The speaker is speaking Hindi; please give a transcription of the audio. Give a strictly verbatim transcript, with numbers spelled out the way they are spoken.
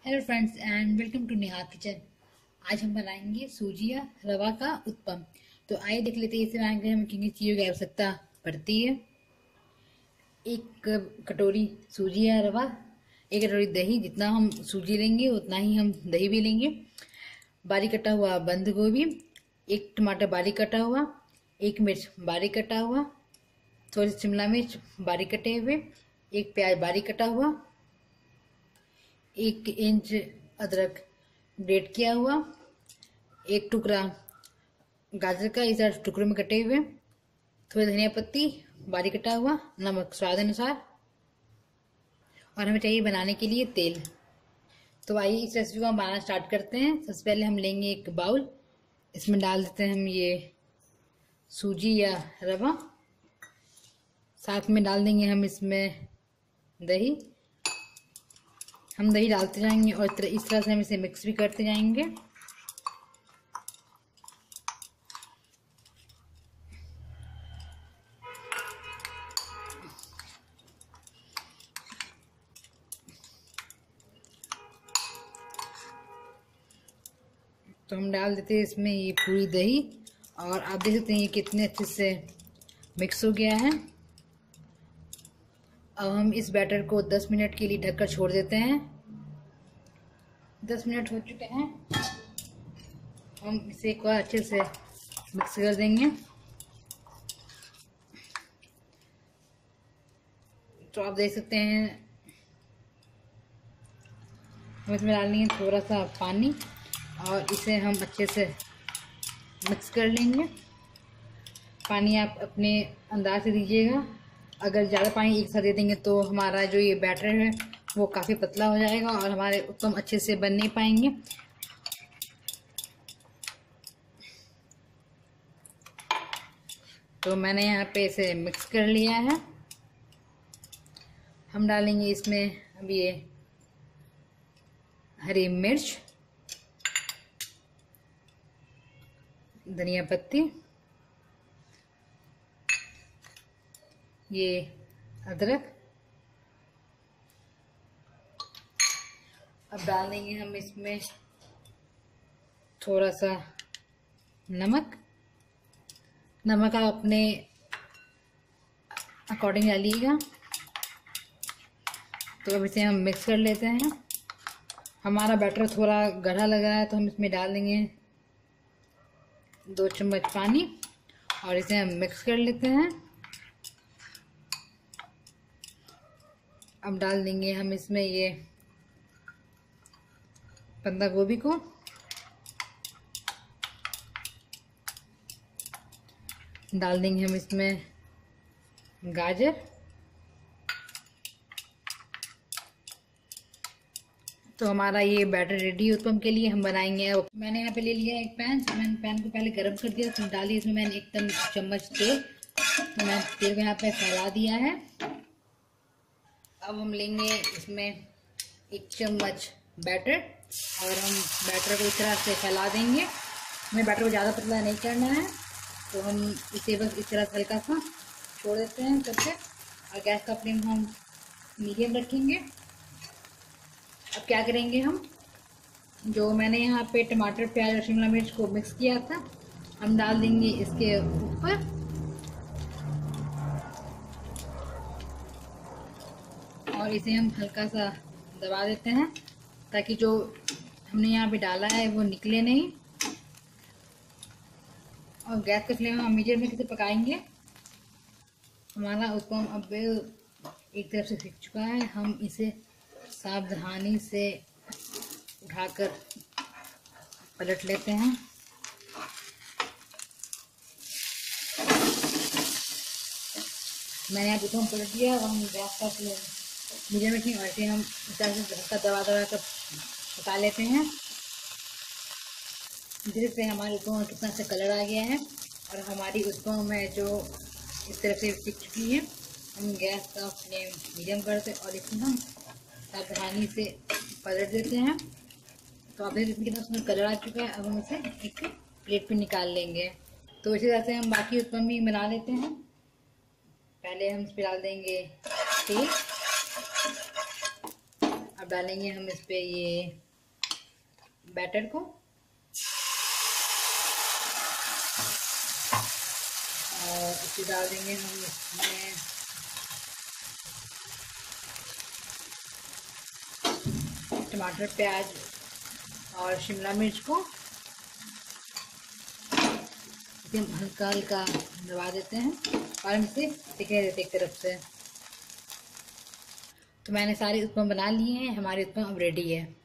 Hello friends and welcome to Neha kitchen. आज हम बनाएंगे सूजी या रवा का उत्पम। तो आइए देख लेते हैं इसे बनाने के लिए हमें किन किन चीज़ों की आवश्यकता पड़ती है। एक कटोरी सूजी या रवा, एक कटोरी दही, जितना हम सूजी लेंगे उतना ही हम दही भी लेंगे। बारीक कटा हुआ बंद गोभी, एक टमाटर बारीक कटा हुआ, एक मिर्च बारीक कटा हुआ, थोड़ी शिमला मिर्च बारीक कटे हुए, एक प्याज बारीक कटा हुआ, एक इंच अदरक ग्रेट किया हुआ, एक टुकड़ा गाजर का इस टुकड़ों में कटे हुए, थोड़ी धनिया पत्ती बारीक कटा हुआ, नमक स्वाद अनुसार, और हमें चाहिए बनाने के लिए तेल। तो आइए इस रेसिपी को हम बनाना स्टार्ट करते हैं। सबसे पहले हम लेंगे एक बाउल, इसमें डाल देते हैं हम ये सूजी या रवा, साथ में डाल देंगे हम इसमें दही। हम दही डालते जाएंगे और इस तरह से हम इसे मिक्स भी करते जाएंगे। तो हम डाल देते हैं इसमें ये पूरी दही, और आप देख सकते हैं ये कितने अच्छे से मिक्स हो गया है। अब हम इस बैटर को दस मिनट के लिए ढककर छोड़ देते हैं। दस मिनट हो चुके हैं, हम इसे एक बार अच्छे से मिक्स कर देंगे। तो आप देख सकते हैं हम इसमें डालेंगे थोड़ा सा पानी और इसे हम अच्छे से मिक्स कर लेंगे। पानी आप अपने अंदाज से दीजिएगा, अगर ज़्यादा पानी एक साथ दे देंगे तो हमारा जो ये बैटर है वो काफ़ी पतला हो जाएगा और हमारे उत्पम अच्छे से बन नहीं पाएंगे। तो मैंने यहाँ पे इसे मिक्स कर लिया है। हम डालेंगे इसमें अब ये हरी मिर्च, धनिया पत्ती, ये अदरक। अब डाल देंगे हम इसमें थोड़ा सा नमक। नमक आप अपने अकॉर्डिंग डालिएगा। तो अब इसे हम मिक्स कर लेते हैं। हमारा बैटर थोड़ा गाढ़ा लग रहा है तो हम इसमें डाल देंगे दो चम्मच पानी और इसे हम मिक्स कर लेते हैं। अब डाल देंगे हम इसमें ये बंदा गोभी को, डाल देंगे हम इसमें गाजर, तो हमारा ये बैटर रेडी है उत्पम के लिए। हम बनाएंगे। अब मैंने यहाँ पे ले लिया एक पैन, मैंने पैन को पहले गरम कर दिया, तो डाली इसमें मैंने एक चम्मच तेल, तो मैं तेल को यहाँ पे फैला दिया है। अब हम लेंगे इसमें एक चम्मच बैटर और हम बैटर को इस तरह से फैला देंगे। हमें बैटर को ज़्यादा पतला नहीं करना है, तो हम इसे बस इस तरह से हल्का सा छोड़ देते हैं करके, और गैस का फ्लेम हम मीडियम रखेंगे। अब क्या करेंगे, हम जो मैंने यहाँ पे टमाटर प्याज और शिमला मिर्च को मिक्स किया था हम डाल देंगे इसके ऊपर, और इसे हम हल्का सा दबा देते हैं ताकि जो हमने यहाँ पे डाला है वो निकले नहीं। और गैस के फ्लेम हम मीडियम में किसे पकाएंगे। हमारा उत्पम अब एक तरफ से सीख चुका है, हम इसे सावधानी से उठाकर पलट लेते हैं। मैंने यहाँ उत्पम पलट दिया और हम गैस का फ्लेम मीडियम रखें और ऐसे हम इस तरह से हल्का दबा दबा कर पका लेते हैं। धीरे से हमारे उत्पम कितना अच्छा कलर आ गया है और हमारी उत्पम है जो इस तरह से सीख चुकी है। हम गैस का फ्लेम मीडियम करते और इसमें हम सावधानी से पलट देते हैं। तो आप देख कितना उसमें कलर आ चुका है। अब हम इसे एक प्लेट पे निकाल लेंगे। तो इसी तरह से हम बाकी उत्पम भी बना लेते हैं। पहले हम इस पर डाल देंगे तेल। अब अब डालेंगे हम इस पे ये बैटर को और इसे डाल देंगे हम इसमें टमाटर, प्याज और शिमला मिर्च को इसे हल्का हल्का दबा देते हैं और हम इसे सिकने देते एक तरफ से। तो मैंने सारे उत्पम बना लिए हैं, हमारे उत्पम अब रेडी है।